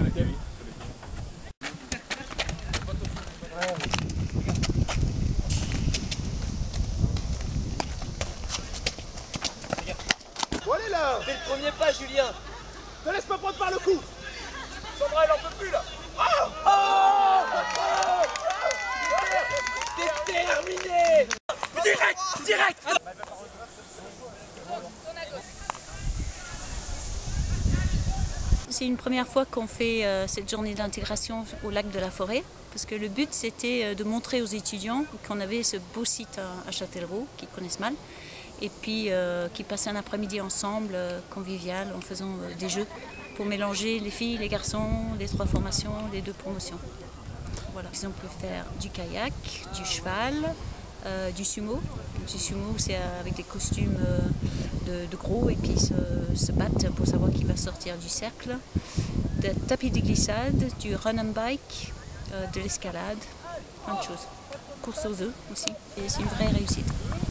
Bon, allez là! Fais le premier pas, Julien! Ne laisse pas prendre par le cou! Sandra, elle en peut plus là! T'es terminé! Direct! C'est une première fois qu'on fait cette journée d'intégration au lac de la Forêt, parce que le but c'était de montrer aux étudiants qu'on avait ce beau site à Châtellerault, qu'ils connaissent mal, et puis qu'ils passaient un après-midi ensemble, convivial, en faisant des jeux pour mélanger les filles, les garçons, les 3 formations, les 2 promotions. Voilà. Ils ont pu faire du kayak, du cheval, du sumo. Du sumo, c'est avec des costumes de gros et puis se battent pour savoir qui va sortir du cercle. De tapis de glissade, du run and bike, de l'escalade, plein de choses. Course aux œufs aussi. Et c'est une vraie réussite.